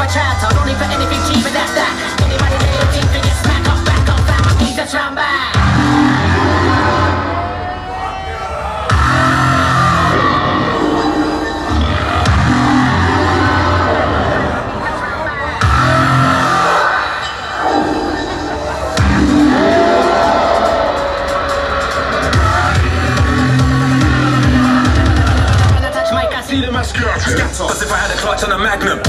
watch out, I'm only for anything cheaper than that. Anybody that you think can get smack up, back up, fam, I need to try back. As if I had a clutch on a Magnum.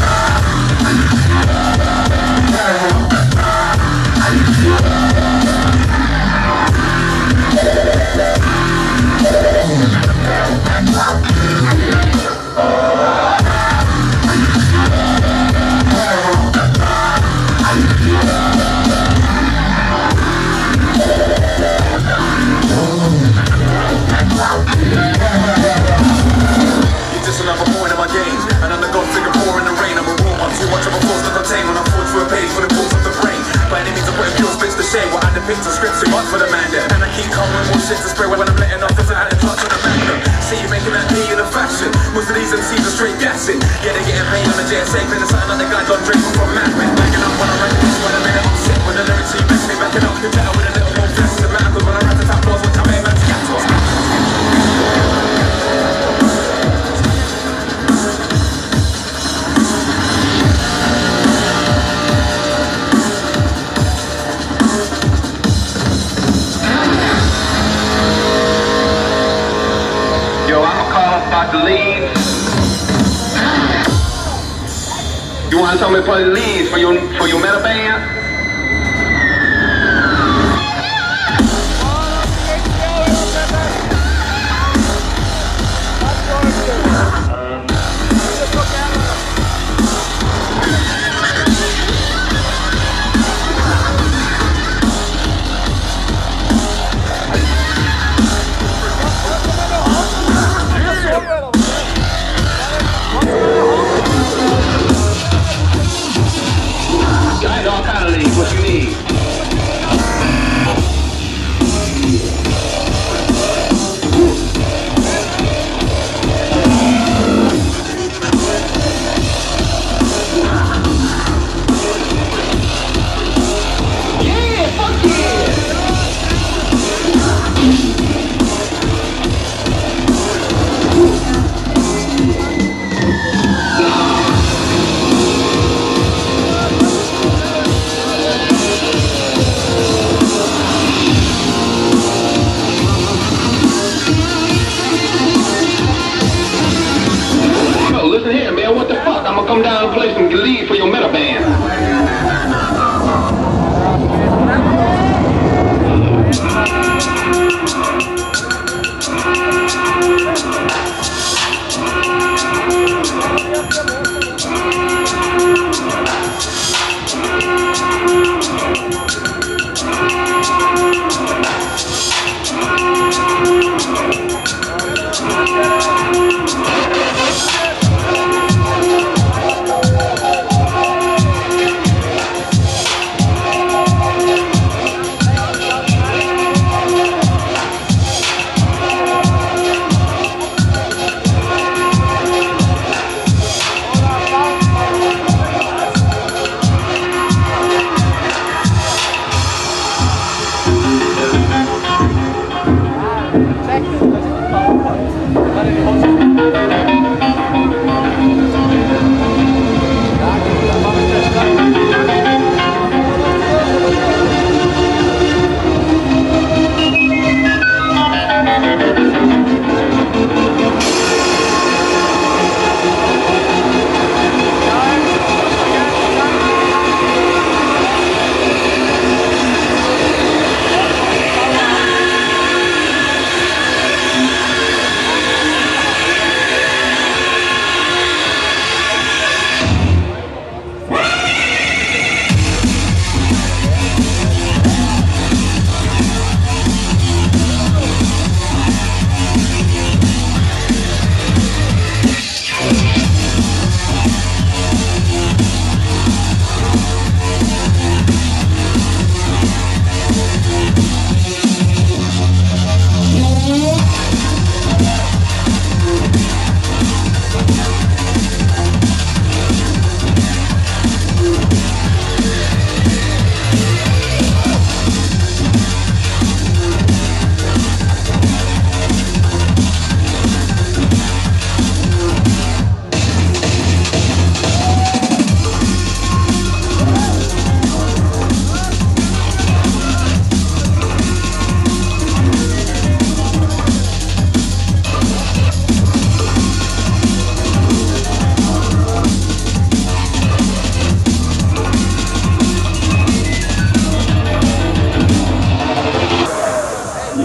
Just another point of my game, and I'm the god figure four in the rain. I'm a raw one, too much of a force to contain when I forge through a page for the pulse of the brain. By any means, I'm putting pure spits to shame. What I depict on scripts too much for the man there. And I keep coming with more shit to spray when I'm letting off as I had a clutch on the Magnum. See you making that P in a fashion. Most of these MCs are straight gassing. Yeah, they're getting paid on the JSA, playing the sign on the guy Don Draper from Mad Men. Backing up when I write this, when I'm in it, I'm sick. When the lyrics see me backing up, you better with a little more flex. The man, when I write the top floors, watch how man's scatter. About to leave. You want to tell me for the leads for your metal band? All kind of leads, what you need. Listen here, man, what the fuck? I'm gonna come down and play some lead for your metal band.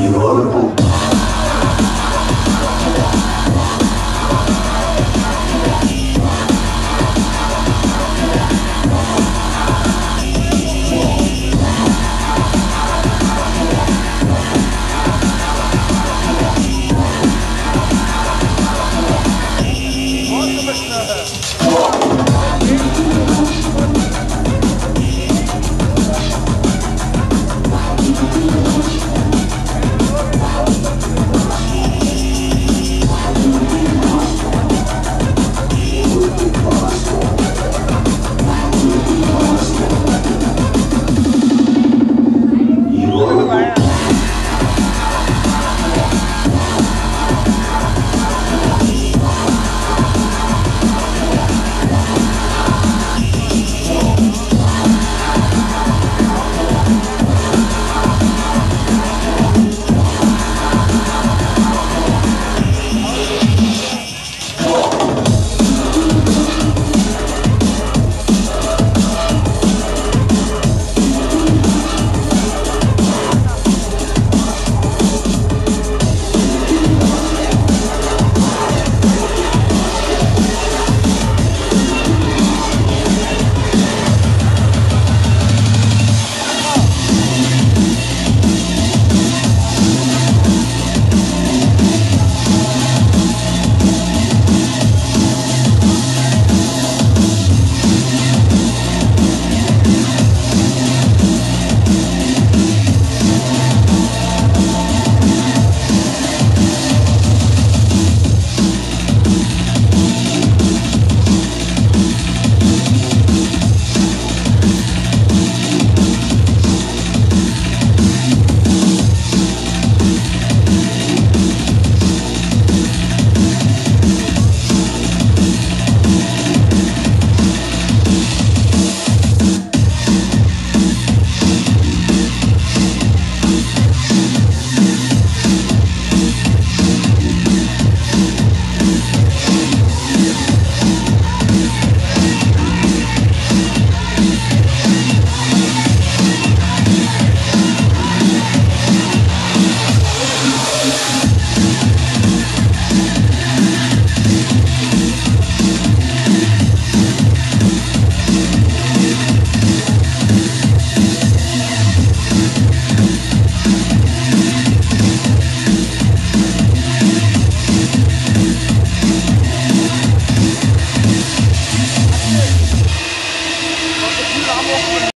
You are a book.